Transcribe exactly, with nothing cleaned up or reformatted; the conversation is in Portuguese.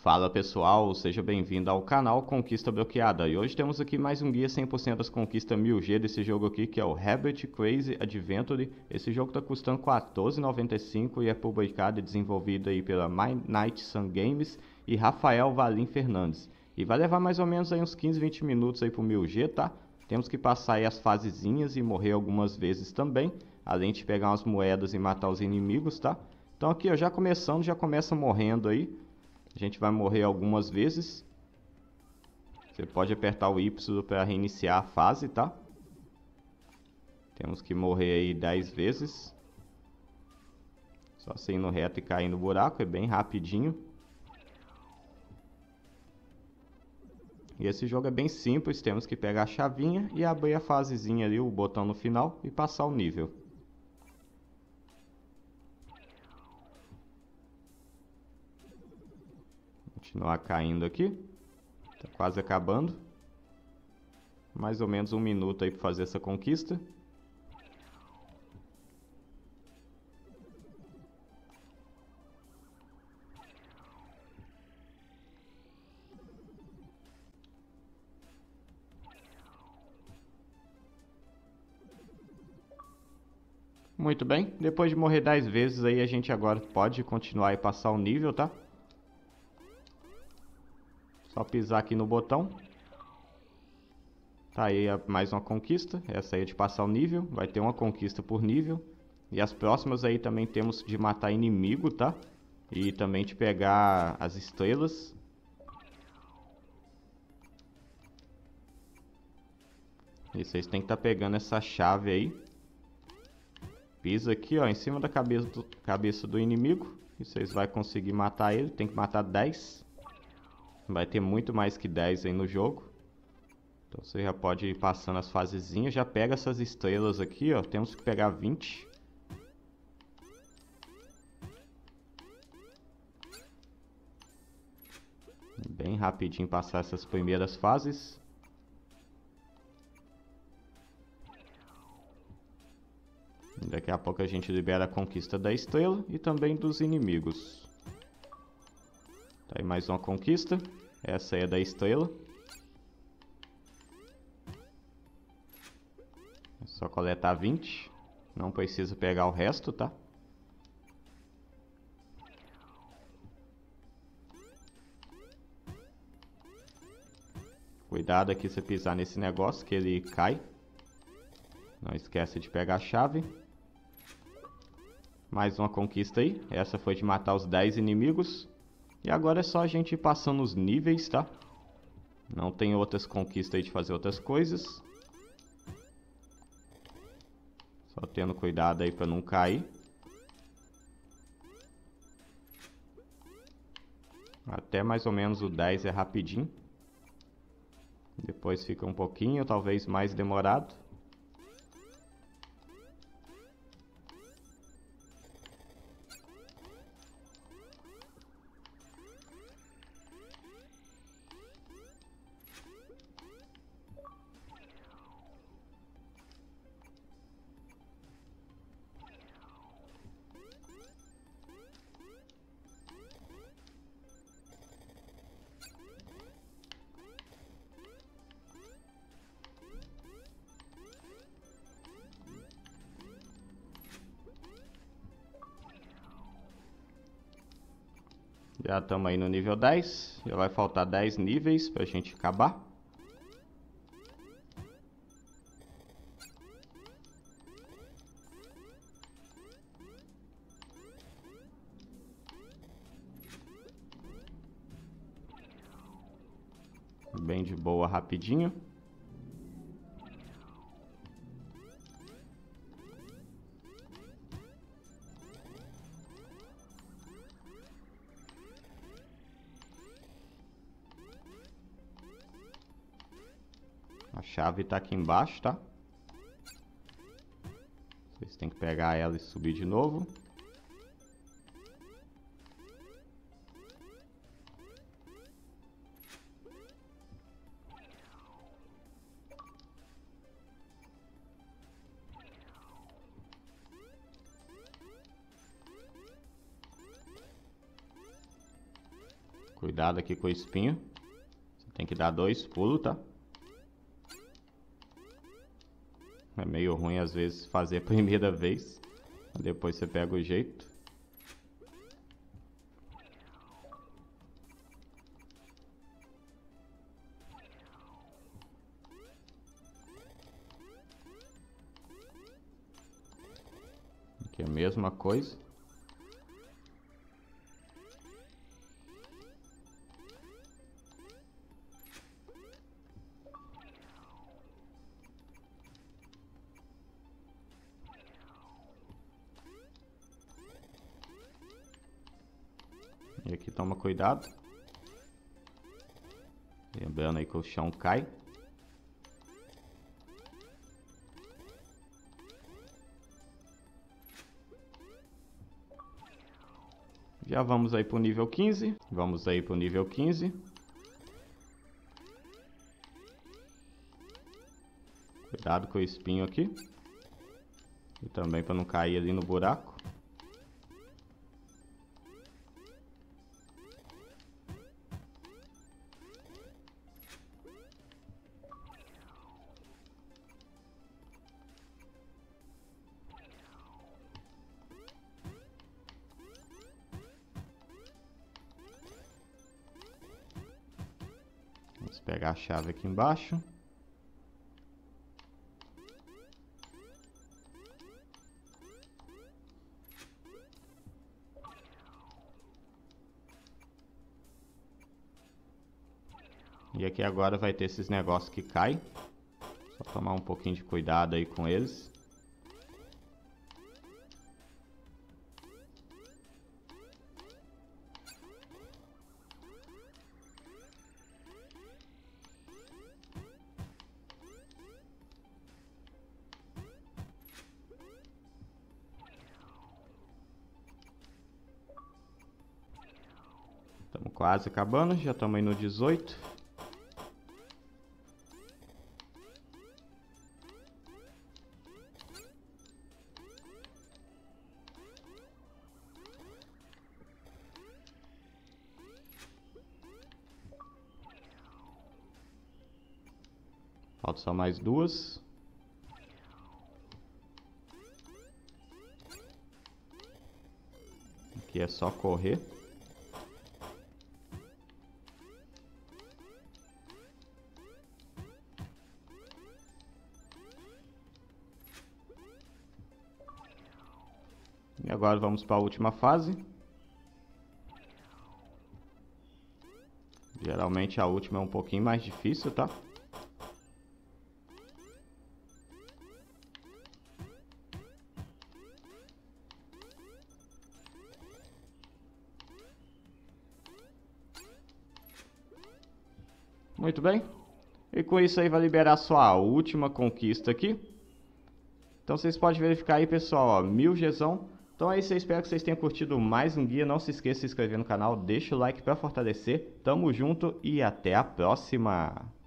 Fala pessoal, seja bem-vindo ao canal Conquista Bloqueada e hoje temos aqui mais um guia cem por cento das conquistas mil G desse jogo aqui que é o Rabbit Crazy Adventure. Esse jogo está custando quatorze reais e noventa e cinco centavos e é publicado e desenvolvido aí pela Midnight Sun Games e Rafael Valim Fernandes. E vai levar mais ou menos aí uns quinze, vinte minutos aí pro mil G, tá? Temos que passar aí as fasezinhas e morrer algumas vezes também, além de pegar umas moedas e matar os inimigos, tá? Então aqui ó, já começando, já começa morrendo aí. A gente vai morrer algumas vezes. Você pode apertar o Y para reiniciar a fase, tá? Temos que morrer aí dez vezes. Só você ir no reto e cair no buraco, é bem rapidinho. E esse jogo é bem simples, temos que pegar a chavinha e abrir a fasezinha ali, o botão no final e passar o nível. Continuar caindo aqui. Tá quase acabando. Mais ou menos um minuto aí para fazer essa conquista. Muito bem, depois de morrer dez vezes aí a gente agora pode continuar e passar o nível, tá? Só pisar aqui no botão. Tá aí mais uma conquista. Essa aí é de passar o nível. Vai ter uma conquista por nível. E as próximas aí também temos de matar inimigo, tá? E também de pegar as estrelas. E vocês têm que estar pegando essa chave aí. Pisa aqui, ó, em cima da cabeça do, cabeça do inimigo. E vocês vão conseguir matar ele. Tem que matar dez. Vai ter muito mais que dez aí no jogo. Então você já pode ir passando as fasezinhas. Já pega essas estrelas aqui, ó. Temos que pegar vinte. Bem rapidinho passar essas primeiras fases. Daqui a pouco a gente libera a conquista da estrela e também dos inimigos. Tá aí mais uma conquista. Essa aí é da estrela. É só coletar vinte. Não precisa pegar o resto, tá? Cuidado aqui se pisar nesse negócio que ele cai. Não esquece de pegar a chave. Mais uma conquista aí. Essa foi de matar os dez inimigos. E agora é só a gente ir passando os níveis, tá? Não tem outras conquistas aí de fazer outras coisas. Só tendo cuidado aí pra não cair. Até mais ou menos o dez é rapidinho. Depois fica um pouquinho, talvez mais demorado. Já estamos aí no nível dez. Já vai faltar dez níveis pra gente acabar. Bem de boa, rapidinho. A chave tá aqui embaixo, tá? Vocês têm que pegar ela e subir de novo. Cuidado aqui com o espinho. Você tem que dar dois pulos, tá? É meio ruim às vezes fazer a primeira vez. Depois você pega o jeito. Aqui é a mesma coisa. E aqui toma cuidado. Lembrando aí que o chão cai. Já vamos aí pro nível quinze. Vamos aí pro nível quinze. Cuidado com o espinho aqui. E também para não cair ali no buraco. Vamos pegar a chave aqui embaixo. E aqui agora vai ter esses negócios que caem. Só tomar um pouquinho de cuidado aí com eles. Estamos quase acabando, já estamos aí no dezoito. Falta só mais duas. Aqui é só correr. E agora vamos para a última fase. Geralmente a última é um pouquinho mais difícil, tá? Muito bem. E com isso aí vai liberar sua última conquista aqui. Então vocês podem verificar aí, pessoal, ó, mil Gzão. Então é isso aí, espero que vocês tenham curtido mais um guia. Não se esqueça de se inscrever no canal, deixa o like para fortalecer. Tamo junto e até a próxima!